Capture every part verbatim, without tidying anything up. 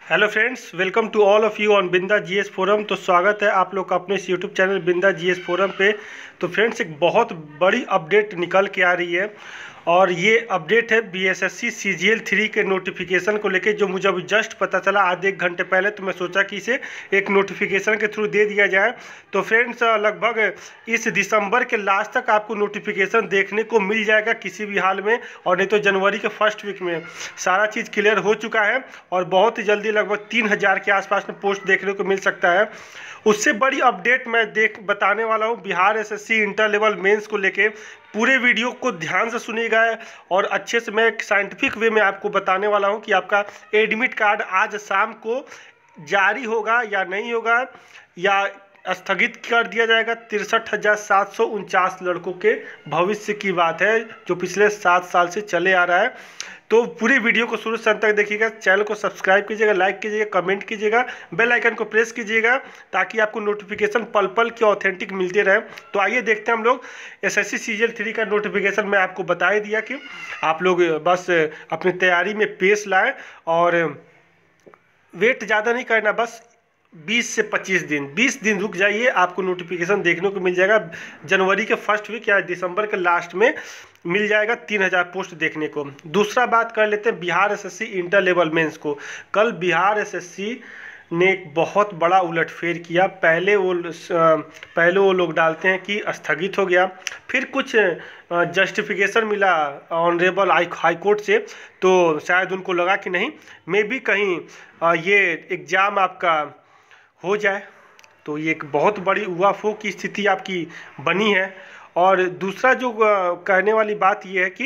Hello friends, welcome to all of you on Binda GS forum. तो स्वागत है आप लोग का अपने इस YouTube channel Binda GS forum पे। तो फ्रेंड्स, एक बहुत बड़ी अपडेट निकल के आ रही है और ये अपडेट है बीएसएससी सीजीएल थ्री के नोटिफिकेशन को लेके, जो मुझे अभी जस्ट पता चला आधे एक घंटे पहले। तो मैं सोचा कि इसे एक नोटिफिकेशन के थ्रू दे दिया जाए। तो फ्रेंड्स, लगभग इस दिसंबर के लास्ट तक आपको नोटिफिकेशन देखने को मिल जाएगा किसी भी हाल में, और नहीं तो जनवरी के फर्स्ट वीक में सारा चीज़ क्लियर हो चुका है और बहुत ही जल्दी लगभग तीन हज़ार के आसपास में पोस्ट देखने को मिल सकता है। उससे बड़ी अपडेट मैं देख बताने वाला हूँ Bihar SSC inter level mains को लेके। पूरे वीडियो को ध्यान से सुनिएगा और अच्छे से मैं एक साइंटिफिक वे में आपको बताने वाला हूँ कि आपका एडमिट कार्ड आज शाम को जारी होगा या नहीं होगा, या स्थगित कर दिया जाएगा। तिरसठ हजार सात सौ उनचास लड़कों के भविष्य की बात है जो पिछले सात साल से चले आ रहा है। तो पूरी वीडियो को शुरू से अंत तक देखिएगा। चैनल को सब्सक्राइब कीजिएगा, लाइक कीजिएगा, कमेंट कीजिएगा, बेल आइकन को प्रेस कीजिएगा ताकि आपको नोटिफिकेशन पल पल के ऑथेंटिक मिलते रहे। तो आइए देखते हैं हम लोग एसएससी सीजीएल थ्री का नोटिफिकेशन। मैं आपको बता ही दिया कि आप लोग बस अपनी तैयारी में पेश लाएँ और वेट ज़्यादा नहीं करना, बस बीस से पच्चीस दिन बीस दिन रुक जाइए, आपको नोटिफिकेशन देखने को मिल जाएगा। जनवरी के फर्स्ट वीक या दिसंबर के लास्ट में मिल जाएगा तीन हज़ार पोस्ट देखने को। दूसरा बात कर लेते हैं Bihar SSC inter level mains को। कल बिहार एसएससी ने एक बहुत बड़ा उलटफेर किया। पहले वो पहले वो लोग डालते हैं कि स्थगित हो गया, फिर कुछ जस्टिफिकेशन मिला ऑनरेबल हाई कोर्ट से, तो शायद उनको लगा कि नहीं मे भी कहीं ये एग्ज़ाम आपका हो जाए। तो ये एक बहुत बड़ी उवाफो की स्थिति आपकी बनी है। और दूसरा जो कहने वाली बात ये है कि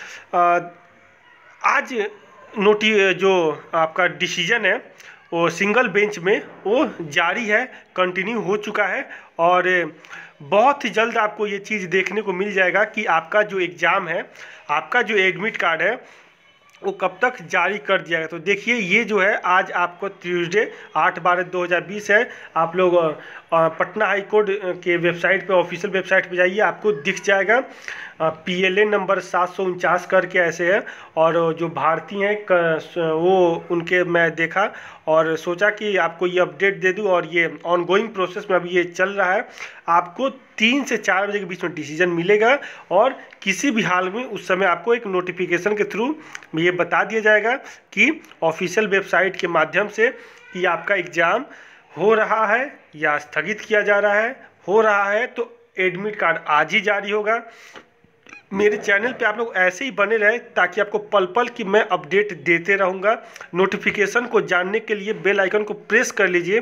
आज नोटि जो आपका डिसीजन है वो सिंगल बेंच में वो जारी है, कंटिन्यू हो चुका है और बहुत ही जल्द आपको ये चीज़ देखने को मिल जाएगा कि आपका जो एग्ज़ाम है, आपका जो एडमिट कार्ड है वो कब तक जारी कर दिया गया। तो देखिए, ये जो है आज आपको ट्यूसडे आठ बारह दो हज़ार बीस है। आप लोग पटना हाई कोर्ट के वेबसाइट पे, ऑफिशियल वेबसाइट पे जाइए, आपको दिख जाएगा पीएलए नंबर सात सौ उनचास करके ऐसे है। और जो भारतीय हैं वो उनके मैं देखा और सोचा कि आपको ये अपडेट दे दूं, और ये ऑनगोइंग प्रोसेस में अभी ये चल रहा है। आपको तीन से चार बजे के बीच में डिसीजन मिलेगा और किसी भी हाल में उस समय आपको एक नोटिफिकेशन के थ्रू ये बता दिया जाएगा कि ऑफिशियल वेबसाइट के माध्यम से कि आपका एग्ज़ाम हो रहा है या स्थगित किया जा रहा है। हो रहा है तो एडमिट कार्ड आज ही जारी होगा। मेरे चैनल पे आप लोग ऐसे ही बने रहे ताकि आपको पल पल की मैं अपडेट देते रहूँगा। नोटिफिकेशन को जानने के लिए बेल आइकन को प्रेस कर लीजिए।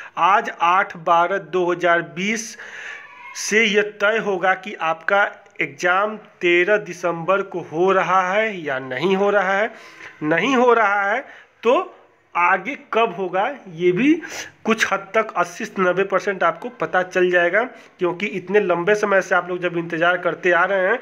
आज आठ बारह दो हज़ार बीस से यह तय होगा कि आपका एग्ज़ाम तेरह दिसंबर को हो रहा है या नहीं हो रहा है। नहीं हो रहा है तो आगे कब होगा ये भी कुछ हद तक अस्सी से नब्बे परसेंट आपको पता चल जाएगा, क्योंकि इतने लंबे समय से आप लोग जब इंतज़ार करते आ रहे हैं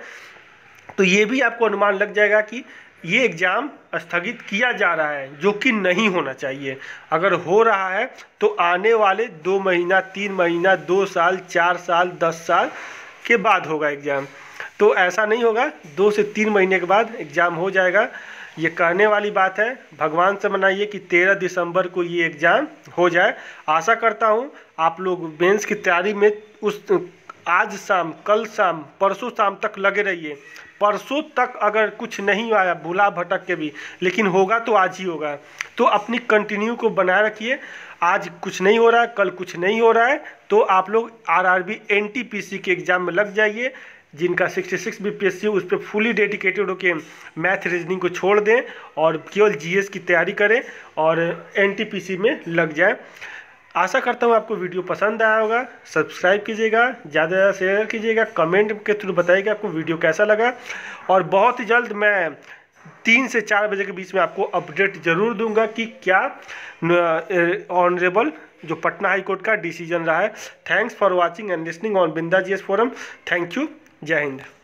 तो ये भी आपको अनुमान लग जाएगा कि ये एग्ज़ाम स्थगित किया जा रहा है, जो कि नहीं होना चाहिए। अगर हो रहा है तो आने वाले दो महीना, तीन महीना, दो साल, चार साल, दस साल के बाद होगा एग्ज़ाम। तो ऐसा नहीं होगा, दो से तीन महीने के बाद एग्ज़ाम हो जाएगा। ये कहने वाली बात है, भगवान से मनाइए कि तेरह दिसंबर को ये एग्ज़ाम हो जाए। आशा करता हूँ आप लोग मेंस की तैयारी में उस आज शाम, कल शाम, परसों शाम तक लगे रहिए। परसों तक अगर कुछ नहीं आया, भूला भटक के भी, लेकिन होगा तो आज ही होगा। तो अपनी कंटिन्यू को बनाए रखिए। आज कुछ नहीं हो रहा है, कल कुछ नहीं हो रहा है, तो आप लोग आरआरबी एनटीपीसी के एग्ज़ाम में लग जाइए। जिनका छियासठ बीपीएससी उस पर फुली डेडिकेटेड होके मैथ रीजनिंग को छोड़ दें और केवल जीएस की तैयारी करें और एनटीपीसी में लग जाए। आशा करता हूँ आपको वीडियो पसंद आया होगा। सब्सक्राइब कीजिएगा, ज़्यादा ज़्यादा शेयर कीजिएगा, कमेंट के थ्रू बताइएगा आपको वीडियो कैसा लगा। और बहुत ही जल्द मैं तीन से चार बजे के बीच में आपको अपडेट ज़रूर दूंगा कि क्या ऑनरेबल जो पटना हाई कोर्ट का डिसीजन रहा है। Thanks for watching and listening on Binda GS forum. Thank you. Jai Hind.